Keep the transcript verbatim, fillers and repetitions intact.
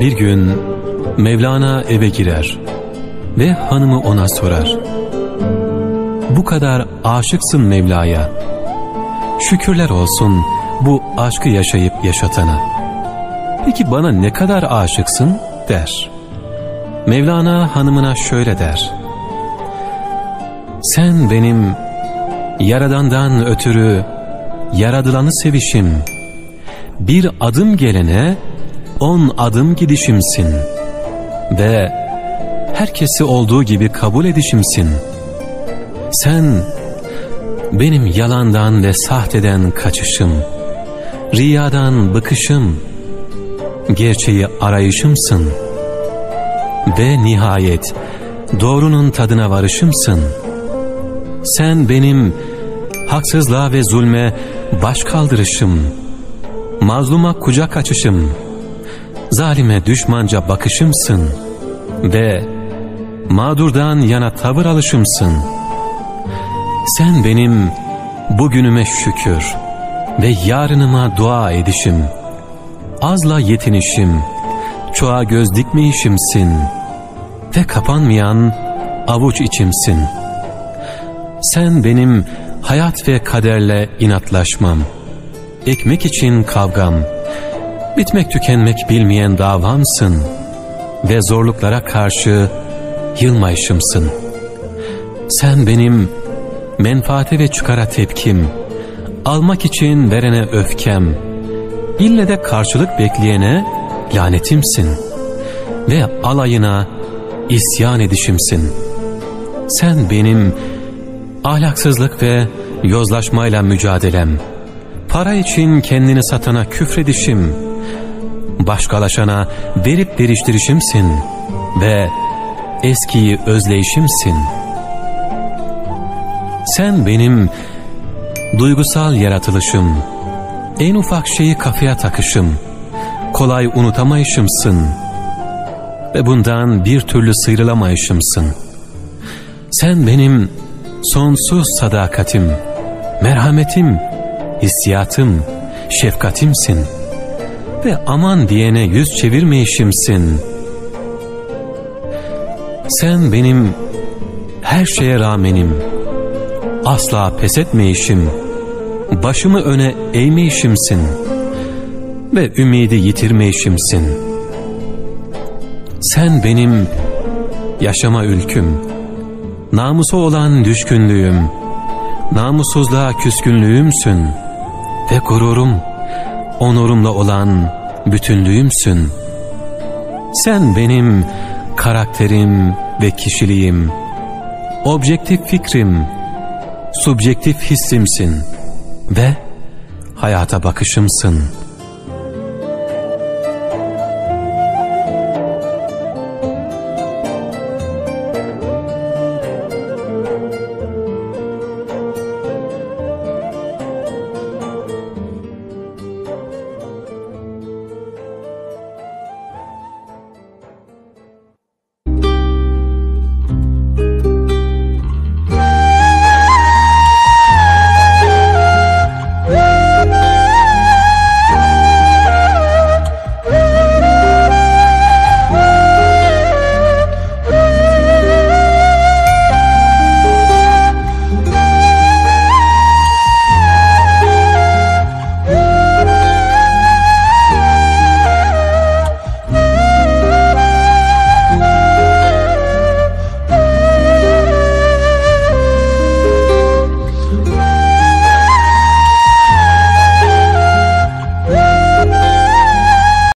Bir gün Mevlana eve girer ve hanımı ona sorar: "Bu kadar aşıksın Mevla'ya. Şükürler olsun bu aşkı yaşayıp yaşatana. Peki bana ne kadar aşıksın?" der. Mevlana hanımına şöyle der: "Sen benim Yaradan'dan ötürü yaradılanı sevişim, bir adım gelene on adım gidişimsin ve herkesi olduğu gibi kabul edişimsin. Sen benim yalandan ve sahteden kaçışım, riyadan bıkışım, gerçeği arayışımsın ve nihayet doğrunun tadına varışımsın. Sen benim haksızlığa ve zulme baş kaldırışım, mazluma kucak açışım, zalime düşmanca bakışımsın ve mağdurdan yana tavır alışımsın. Sen benim bugünüme şükür ve yarınıma dua edişim, azla yetinişim, çoğa göz dikmeyişimsin ve kapanmayan avuç içimsin. Sen benim hayat ve kaderle inatlaşmam, ekmek için kavgam, bitmek tükenmek bilmeyen davamsın ve zorluklara karşı yılmayışımsın. Sen benim menfaate ve çıkara tepkim, almak için verene öfkem, ille de karşılık bekleyene lanetimsin ve alayına isyan edişimsin. Sen benim ahlaksızlık ve yozlaşmayla mücadelem, para için kendini satana küfredişim, başkalaşana verip veriştirişimsin ve eskiyi özleyişimsin. Sen benim duygusal yaratılışım, en ufak şeyi kafaya takışım, kolay unutamayışımsın ve bundan bir türlü sıyrılamayışımsın. Sen benim sonsuz sadakatim, merhametim, hissiyatım, şefkatimsin ve aman diyene yüz çevirmeyişimsin. Sen benim her şeye rağmenim, asla pes etmeyişim, başımı öne eğmeyişimsin ve ümidi yitirmeyişimsin. Sen benim yaşama ülküm, namusa olan düşkünlüğüm, namussuzluğa küskünlüğümsün ve gururum, onurumla olan bütünlüğümsün. Sen benim karakterim ve kişiliğim, objektif fikrim, subjektif hissimsin ve hayata bakışımsın.